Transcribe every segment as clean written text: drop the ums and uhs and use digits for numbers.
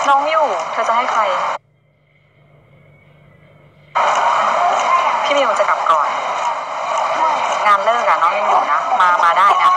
น้องอยู่เธอจะให้ใครพี่มิวจะกลับก่อนงานเลิกอะน้องยังอยู่นะมาได้นะ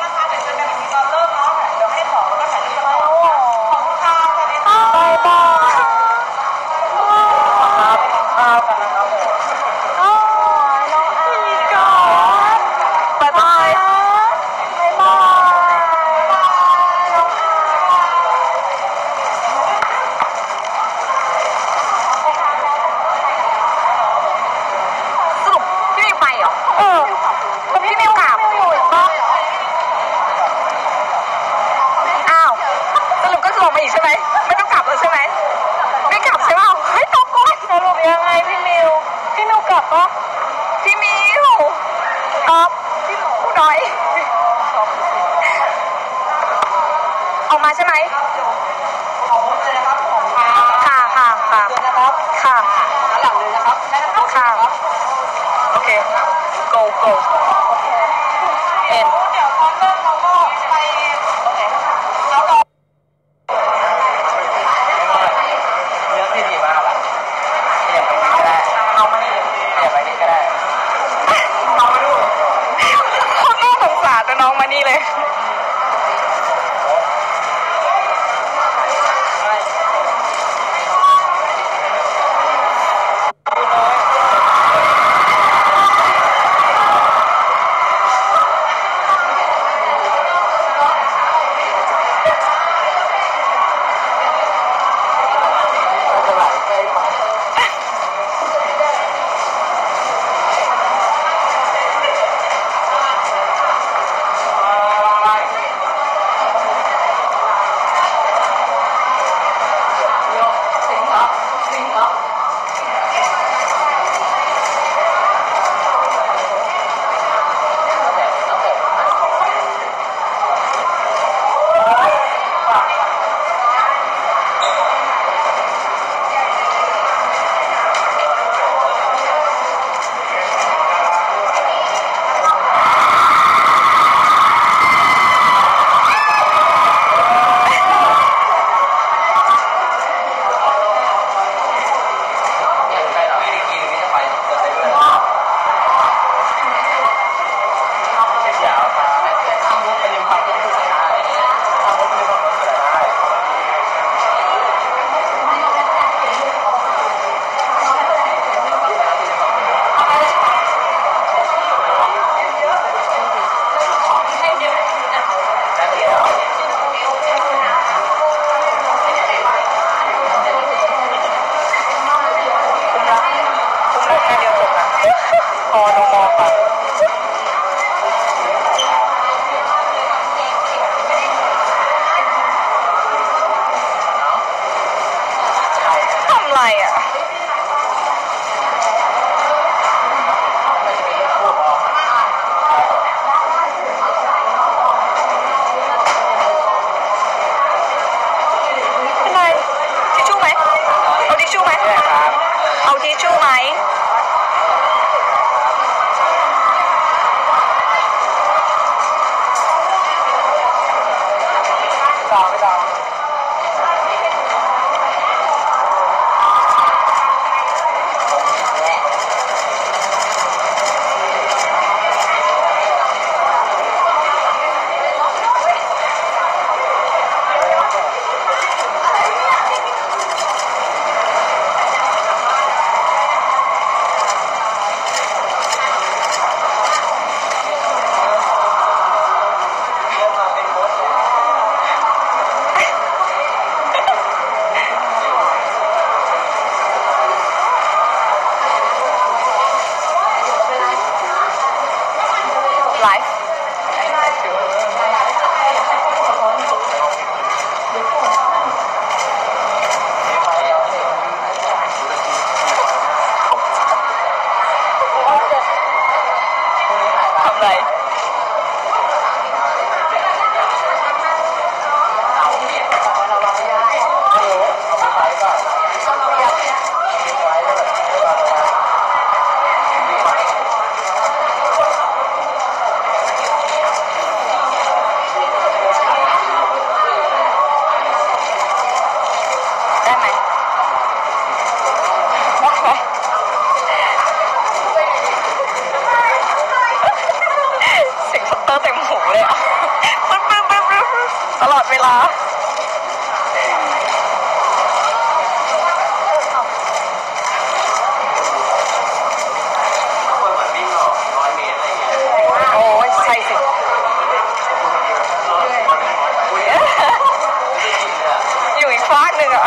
พี่มิวผู้น้อยออกมาใช่ไหมค่ะค่ะหลังเลยนะครับค่ะโอเค go end เดี๋ยวตอนเริ่มเราก็ไปแล้วก็เลือกที่ดีมากละเดี๋ยวไปนี่ก็ได้เอามานี่เดี๋ยวไปนี่ก็ได้น้องมาดูคนน่าสงสารแต่น้องมานี่เลยหูเลยอ่ะปึ๊บปึ๊บปึ๊บปึ๊บตลอดเวลาโอ้ยใช่สิอยู่อีกฟากหนึ่งอ่ะ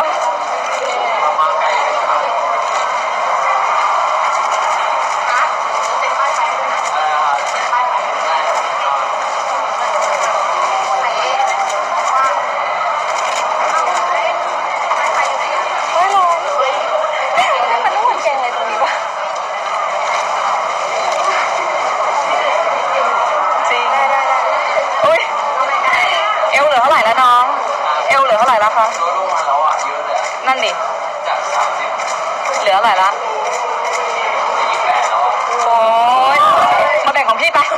เอวเหลือเท่าไหร่แล้วน้องเอวเหลือเท่าไหร่แล้วคะลดลงมาแล้วอ่ะเยอะเลยนั่นดิจาก30เหลือเท่าไหร่ละ28แล้วอ่ะโอ้ยมาแบ่งของพี่ไป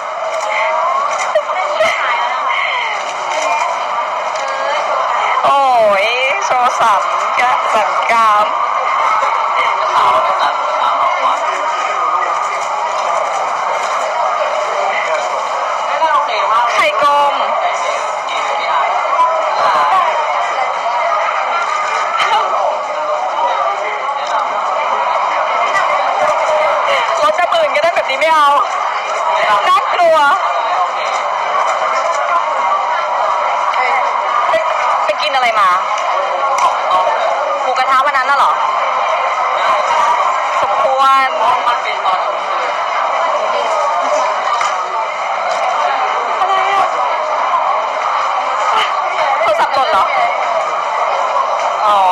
โอ้ยโชว์สัมกามขาวไปตัดขาวออกมาไข่กลมเราจะตื่นกันได้แบบนี้ไม่เอาน่ากลัวไปกินอะไรมาหมูกระทะวันนั้นน่ะเหรอสมควรมันเป็นตอนอะไรอ่ะโทรศัพท์หล่นเหรออ๋อ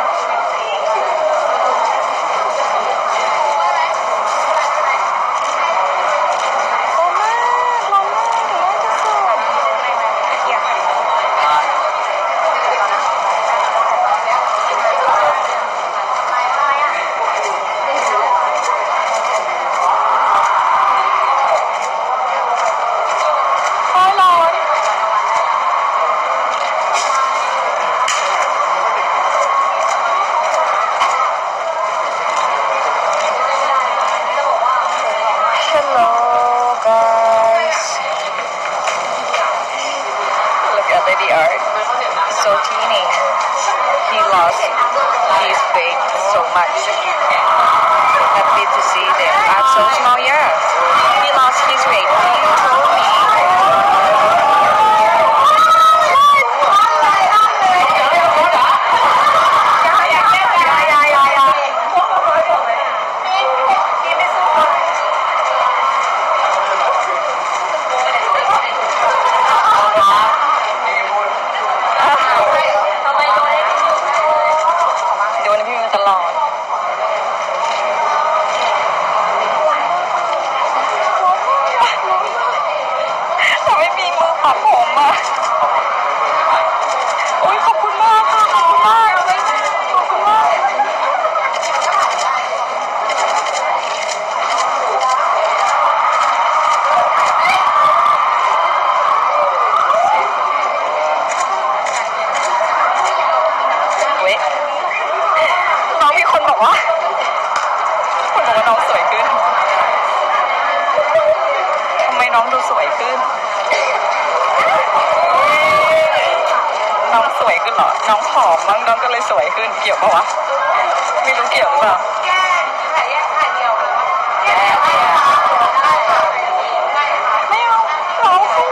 Lady Art, so teeny. He lost his weight so much. Happy to see them. I'm so small, yeah. He lost his weight. He told me.น้องมีคนบอกว่าน้องสวยขึ้นทำไมน้องดูสวยขึ้นน้องสวยขึ้นเหรอน้องผอมมั้งน้องก็เลยสวยขึ้นเกี่ยวปะวะไม่รู้เกี่ยวหรือเปล่าไม่เอาน้องสิ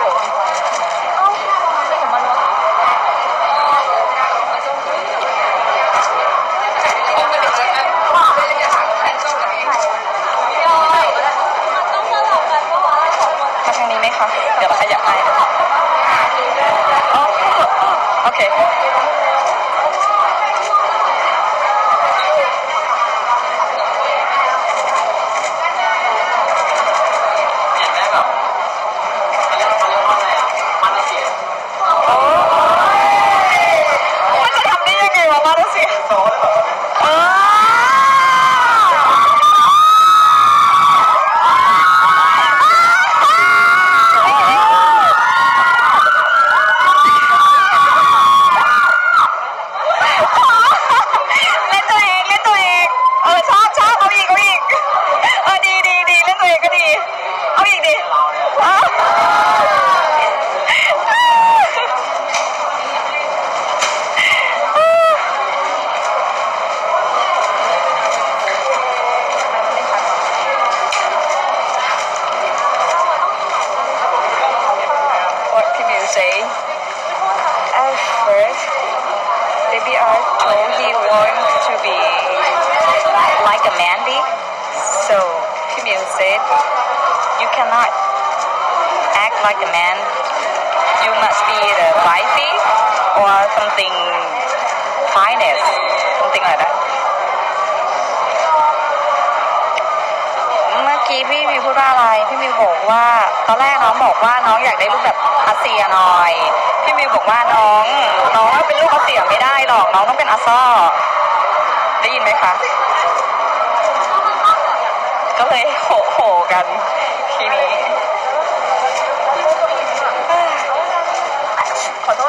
เดี๋ยวเราขยับให้โอเคมันจะทำได้ยังไงวะมาเลเซีย say at first Baby R told he wants to be like a Mandy. So Phim said you cannot act like a man. You must be the wifey or something finest, something like that. เมื่อกี้พี่มีพูดว่าอะไรพี่มิวบอกว่าตอนแรกน้องบอกว่าน้องอยากได้รูปแบบอาเซียหน่อยพี่มิวบอกว่าน้องเป็นลูกอาเซียไม่ได้หรอกน้องต้องเป็นอาซ่อได้ยินไหมคะก็เลยโหกันทีนี้ขอโทษ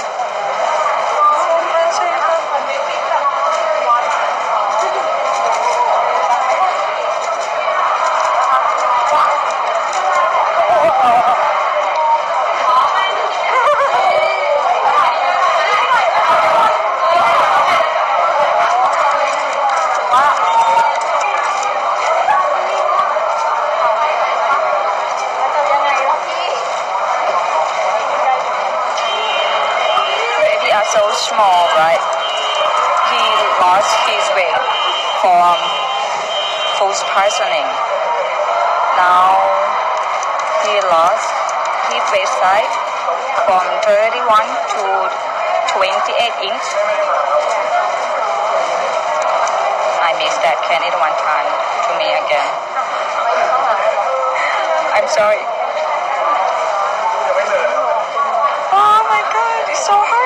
so small, right? He lost his weight from food poisoning. Now he lost his waist size from 31 to 28 inch. I miss that. Can anyone turn to me again? I'm sorry. Oh my God, it's so hard.